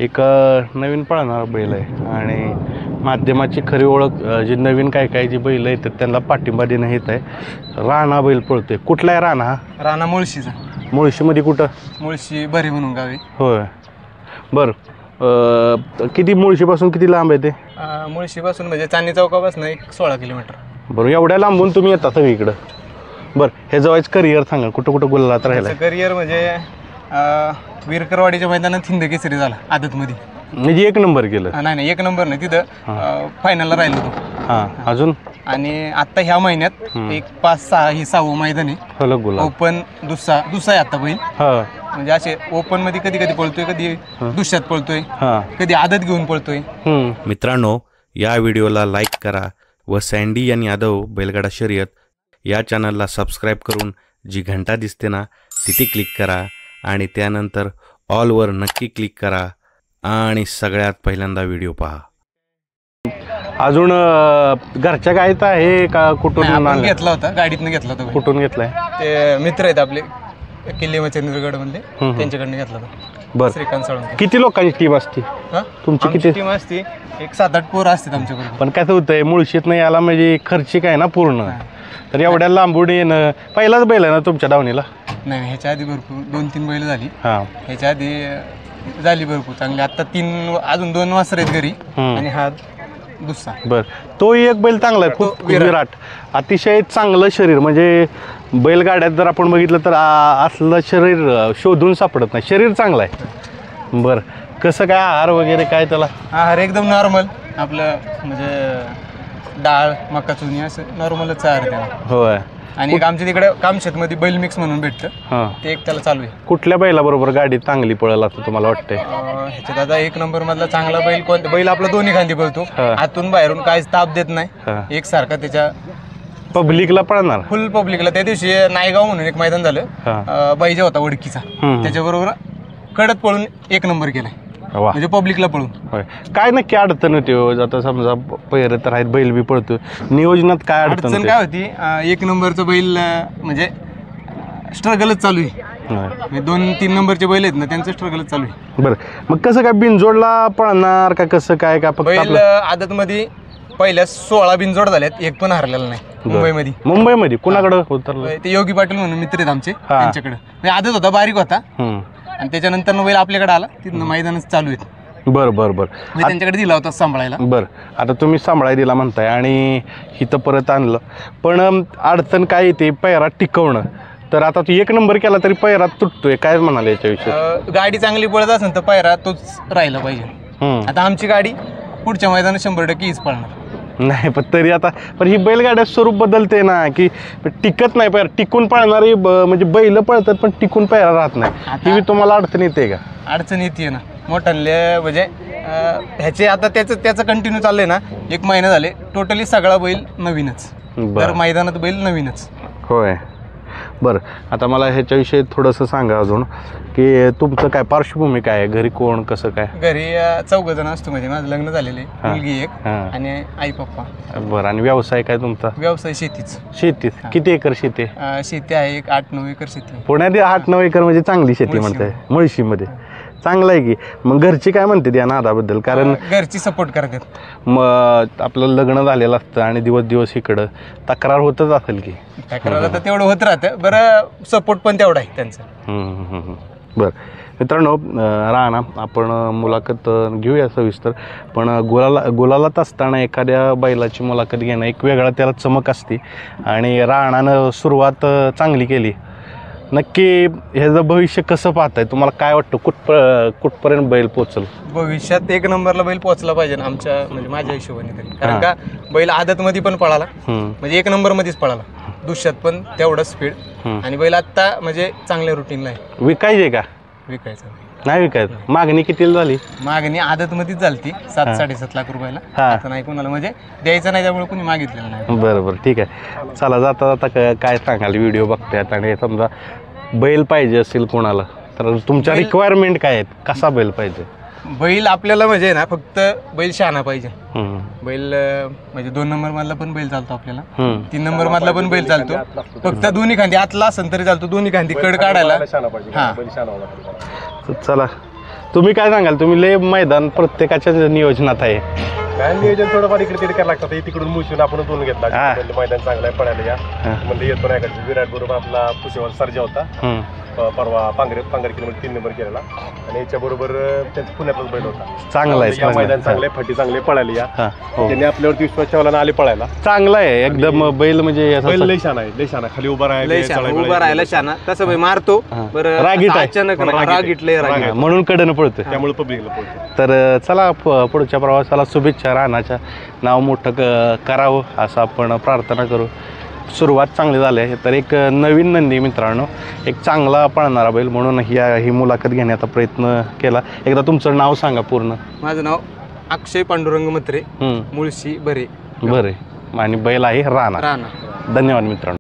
एक नवीन पळणारा बैल आहे आणि माध्यमाची खरी ओळख जी नवीन काय जी बैल आहेत त्यांना पाठिंबा देणं हेत आहे. राणा बैल पळतोय. कुठला आहे राणा? हा राणा मुळशीचा. मुळशीमध्ये कुठं? मुळशी बरे म्हणून गावी. होय बरं. किती मुळशीपासून किती लांब आहे ते? मुळशीपासून म्हणजे चांदणी चौकापासून एक 16 किलोमीटर. बरं, एवढ्या लांबून तुम्ही येता सगळीकडं. बरं, हे जवळच करिअर सांगा, कुठं कुठं गुलालात राहिलं? करिअर म्हणजे वीरकरवाडीच्या मैदानात हिंद केसरी झाला आदतमध्ये. म्हणजे 1 नंबर केलं? नाही 1 नंबर नाही, तिथं फायनलला राहिलो होतो. हां, अजून? आणि आता ह्या महिन्यात एक 5-6 ही 6वं मैदान आहे. ओपन दुसरा आहे आता बैल. म्हणजे असे ओपन मध्ये कधी कधी पळतोय, कधी दुसऱ्यात पळतोय, कधी आदत घेऊन पळतोय. मित्रांनो, या व्हिडिओला लाईक करा व सँडी आणि यादव बैलगाडा शर्यत या चॅनलला सबस्क्राईब करून जी घंटा दिसते ना तिथे क्लिक करा आणि त्यानंतर ऑलवर नक्की क्लिक करा आणि सगळ्यात पहिल्यांदा व्हिडिओ पहा. अजून घरच्या गायत आहे का कुठून घेतला होता? गाडीतनं घेतला होता. कुठून घेतलाय? ते मित्र आहेत आपले किल्ले चंद्रगड मधले, त्यांच्याकडनं घेतला होता. बरं, श्रीकांत साळुंखे. किती लोकांची टीम असते तुमची? किती टीम असते? एक 7-8 पोरं असतात आमच्याकडे. पण काय होतंय, मुळशीत नाही याला म्हणजे खर्चिक आहे ना पूर्ण, तर एवढ्या लांबून येणं. पहिलाच बैल आहे ना तुमच्या दावणीला? नाही, ह्याच्या आधी भरपूर 2-3 बैल झाली. ह्याच्या आधी झाली भरपूर चांगली. आता 3 अजून 2 वासर आहेत घरी आणि हा दुसरा. बर, तो एक बैल चांगला आहे, खूप विराट, अतिशय चांगलं शरीर. म्हणजे बैलगाड्यात जर आपण बघितलं तर असलं शरीर शोधून सापडत नाही. शरीर चांगलं आहे. बरं, कसं काय आहार वगैरे काय त्याला? आहार एकदम नॉर्मल आपलं, म्हणजे डाळ मका चुनी असं नॉर्मलच आहार त्याला. होय. आणि एक आमच्या तिकडे कामशेतमध्ये बैल मिक्स म्हणून भेटतं, ते एक त्याला चालू आहे. कुठल्या बैलाबरोबर गाडी चांगली पळेल असं तुम्हाला वाटतंय? ह्याच्यात आता 1 नंबर मधला चांगला बैल कोणता? बैल आपला दोन्ही खांदी पळतो, आतून बाहेरून काहीच ताप देत नाही, एकसारखा. त्याच्या पब्लिकला पळणार, फुल पब्लिकला. त्या दिवशी नायगाव म्हणून एक मैदान झालं, बाईजा होता वडकीचा, त्याच्याबरोबर कडत पळून 1 नंबर केलाय. म्हणजे पब्लिकला पळून. होय. काय नक्की अडचण होती? आता समजा पहिरे तर आहेत, बैल बी पळतो, नियोजनात काय अडचण काय होती? 1 नंबरचं बैल म्हणजे स्ट्रगलच चालू आहे. 2-3 नंबरचे बैल आहेत ना, त्यांचं स्ट्रगलच चालू आहे. बरं, मग कसं काय बिनजोडला पळणार का कसं काय? का बैल आदत मध्ये पहिल्या 16 बिनजोड झाल्यात, एक पण हरलेला नाही. मुंबईमध्ये कुणाकडं उतरलं? ते योगी पाटील म्हणून मित्र आहेत आमचे, त्यांच्याकडे. आदत होता, बारीक होता, आणि त्याच्यानंतर बैल आपल्याकडे आला, तिथनं मैदानच चालू आहेत. बरं. त्यांच्याकडे दिला होता सांभाळायला. बरं, आता तुम्ही सांभाळायला दिला म्हणताय आणि इथं परत आणलं, पण अडचण काय येते? पैरा टिकवणं. तर आता तू 1 नंबर केला तरी पैरा तुटतोय, काय म्हणाले याच्याविषयी? गाडी चांगली पळत असेल तर पैरा तोच राहिला पाहिजे. आता आमची गाडी पुढच्या मैदानात 100% हीच पळणार. नाही, पण तरी आता ही बैलगाड्या स्वरूप बदलते ना, की टिकत नाही पैरा. टिकून पळणारी म्हणजे बैल पळतात पण टिकून पैरा राहत नाही. ही तुम्हाला अडचण येते का? अडचण येते ना मोठ्याले. म्हणजे ह्याचे आता त्याचं कंटिन्यू चाललंय ना, 1 महिना झाले टोटली सगळा बैल नवीनच, तर मैदानात बैल नवीनच. होय. बरं, आता मला ह्याच्याविषयी थोडंसं सांगा अजून, की तुमचं काय पार्श्वभूमी काय आहे? घरी कोण, कसं काय? घरी 4 जण असतो. म्हणजे माझं लग्न झालेले, मुलगी एक आणि आई पप्पा. बरं, आणि व्यवसाय काय तुमचा? व्यवसाय शेतीच. शेतीत किती एकर शेती? शेती आहे एक 8-9 एकर शेती. पुण्यात 8-9 एकर म्हणजे चांगली शेती म्हणताय मुळशीमध्ये? चांगलं आहे की. मग घरची काय म्हणते त्या नादाबद्दल? कारण घरची सपोर्ट करतात. मग आपलं लग्न झालेलं असतं आणि दिवस इकडं तक्रार होतच असेल की? तक्रार तर तेवढं होत राहतं. बरं, सपोर्ट पण तेवढा आहे त्यांचं. बरं मित्रांनो, राणा आपण मुलाखत घेऊया सविस्तर, पण गुलालात असताना एखाद्या बैलाची मुलाखत घेणं एक वेगळा त्याला चमक असते. आणि राणानं सुरुवात चांगली केली. नक्की ह्याचं भविष्य कसं पाहताय? तुम्हाला काय वाटतं, कुठपर्यंत बैल पोचल? भविष्यात 1 नंबरला बैल पोहोचला पाहिजे ना, आमच्या म्हणजे माझ्या हिशोबाने तरी. कारण का बैल आदतमध्ये पण पळाला, म्हणजे 1 नंबरमध्येच पळाला, दुसऱ्यात पण तेवढं स्पीड. आणि बैल आत्ता म्हणजे चांगल्या रुटीनला आहे. विकायचे का? विकायचं नाही विकायचं. मागणी कितीला झाली? मागणी आदतमध्येच झाली 7-7.5 लाख रुपयाला. आता नाही कोणाला म्हणजे द्यायचं नाही, त्यामुळे कोणी मागितलेलं नाही. बरं, ठीक आहे. चला, जाता काय सांगाल? व्हिडिओ बघतायत आणि समजा बैल पाहिजे असेल कोणाला, तर तुमच्या रिक्वायरमेंट काय आहेत? कसा बैल पाहिजे? बैल आपल्याला म्हणजे ना, फक्त बैल शहाणा पाहिजे. बैल म्हणजे 2 नंबर मधला पण बैल चालतो आपल्याला, 3 नंबर मधला पण बैल चालतो. फक्त दोन्ही खांदी आतला असेल तरी चालतो, दोन्ही खांदी कड काढायला. चला, तुम्ही काय सांगाल? तुम्ही लय मैदान प्रत्येकाच्या नियोजनात आहे. काय नियोजन थोडंफार इकडे तिकडे करायला लागतं. तिकडून मुळशीन आपण दोन घेतला मैदान चांगलं आहे पळायला या म्हणजे येतो नाही का. विराट बरोबर आपला पुसेवर सर्जा होता परवा पांगरकीमध्ये 3 नंबर केलेला आणि याच्या बरोबर त्यांचा पुण्यातलाच बैल होता. चांगला आहे मैदान चांगले फाटी चांगले पळायला या त्यांनी आपल्यावरती विश्वास ठेवला आले पळायला. चांगला आहे एकदम बैल म्हणजे बैल लय छान आहे लय छान आहे. खाली उभा उभा राहायला शाना तसं भाई मारतो बरं रागीट आहे. अचानक रागीटले म्हणून कडनं पळतोय. त्यामुळे पब्लिकला पळतो. तर चला पुढच्या प्रवासाला शुभेच्छा. रानाच्या नाव मोठं करावं असं आपण प्रार्थना करू. सुरुवात चांगली झाली आहे. तर एक नवीन नंदी मित्रांनो, एक चांगला पळणारा बैल म्हणून ही मुलाखत घेण्याचा प्रयत्न केला. एकदा तुमचं नाव सांगा पूर्ण. माझं नाव अक्षय पांडुरंग मत्रे, मुळशी बरे. बरे आणि बैल आहे राणा. धन्यवाद मित्रांनो.